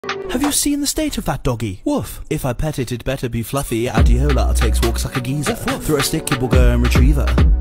Have you seen the state of that doggy? Woof. If I pet it, it better be fluffy. Adiola takes walks like a geezer. Throw a stick, it will go and retrieve her.